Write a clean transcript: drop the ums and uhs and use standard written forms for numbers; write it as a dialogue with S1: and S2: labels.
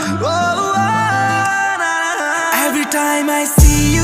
S1: oh, na, na. Every time I see you